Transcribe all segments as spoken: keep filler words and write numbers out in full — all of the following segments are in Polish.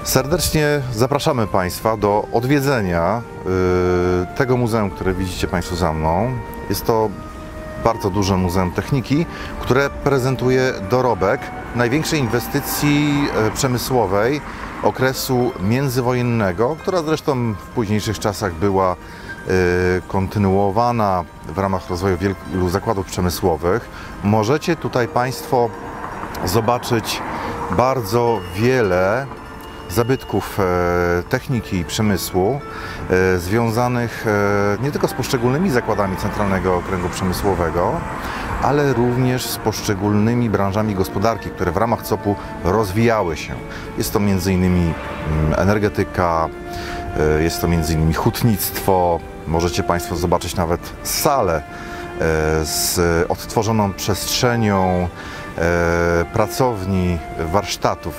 Serdecznie zapraszamy Państwa do odwiedzenia y, tego muzeum, które widzicie Państwo za mną. Jest to bardzo duże muzeum techniki, które prezentuje dorobek największej inwestycji y, przemysłowej okresu międzywojennego, która zresztą w późniejszych czasach była y, kontynuowana w ramach rozwoju wielu zakładów przemysłowych. Możecie tutaj Państwo zobaczyć bardzo wiele zabytków techniki i przemysłu związanych nie tylko z poszczególnymi zakładami Centralnego Okręgu Przemysłowego, ale również z poszczególnymi branżami gospodarki, które w ramach C O P-u rozwijały się. Jest to między innymi energetyka, jest to między innymi hutnictwo. Możecie Państwo zobaczyć nawet salę z odtworzoną przestrzenią pracowni, warsztatów.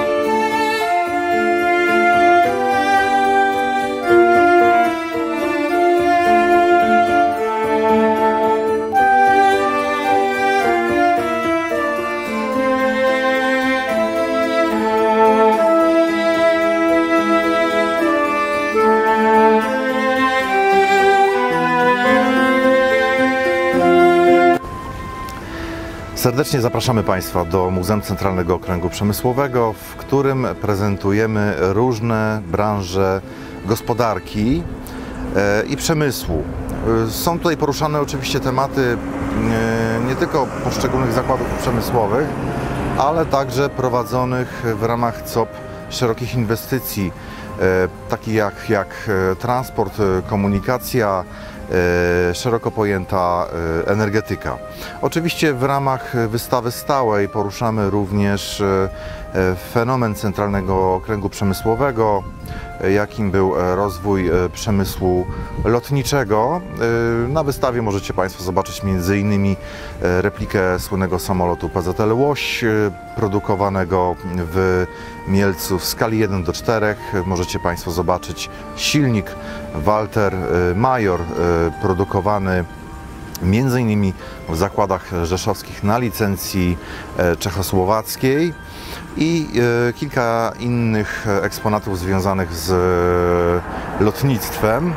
Serdecznie zapraszamy Państwa do Muzeum Centralnego Okręgu Przemysłowego, w którym prezentujemy różne branże gospodarki i przemysłu. Są tutaj poruszane oczywiście tematy nie tylko poszczególnych zakładów przemysłowych, ale także prowadzonych w ramach C O P szerokich inwestycji, takich jak, jak transport, komunikacja, szeroko pojęta energetyka. Oczywiście w ramach wystawy stałej poruszamy również fenomen Centralnego Okręgu Przemysłowego, jakim był rozwój przemysłu lotniczego. Na wystawie możecie Państwo zobaczyć między innymi replikę słynnego samolotu P Z L Łoś, produkowanego w Mielcu w skali jeden do czterech. Możecie Państwo zobaczyć silnik Walter Major, produkowany między innymi w zakładach rzeszowskich na licencji czechosłowackiej i kilka innych eksponatów związanych z lotnictwem.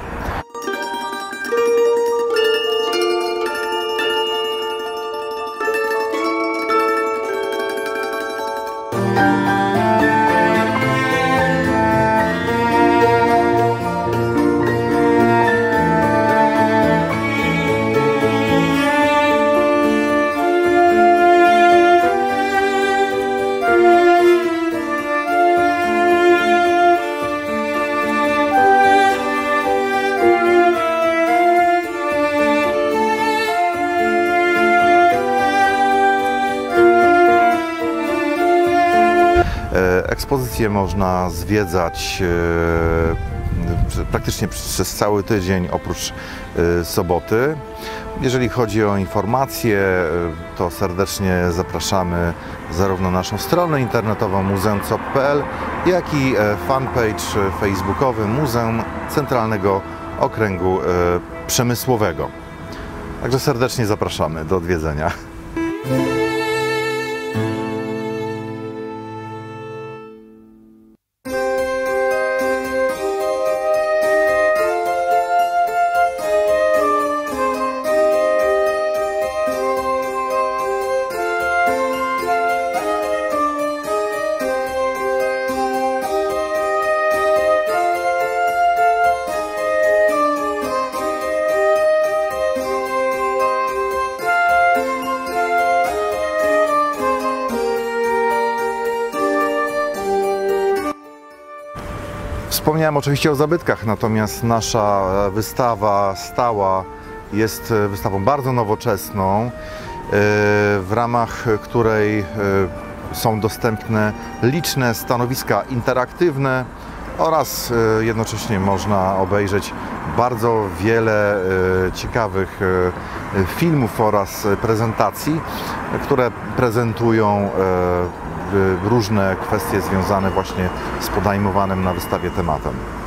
Ekspozycję można zwiedzać praktycznie przez cały tydzień, oprócz soboty. Jeżeli chodzi o informacje, to serdecznie zapraszamy zarówno na naszą stronę internetową muzeum C O P kropka p l, jak i fanpage facebookowy Muzeum Centralnego Okręgu Przemysłowego. Także serdecznie zapraszamy do odwiedzenia. Wspomniałem oczywiście o zabytkach, natomiast nasza wystawa stała jest wystawą bardzo nowoczesną, w ramach której są dostępne liczne stanowiska interaktywne oraz jednocześnie można obejrzeć bardzo wiele ciekawych filmów oraz prezentacji, które prezentują różne kwestie związane właśnie z podejmowanym na wystawie tematem.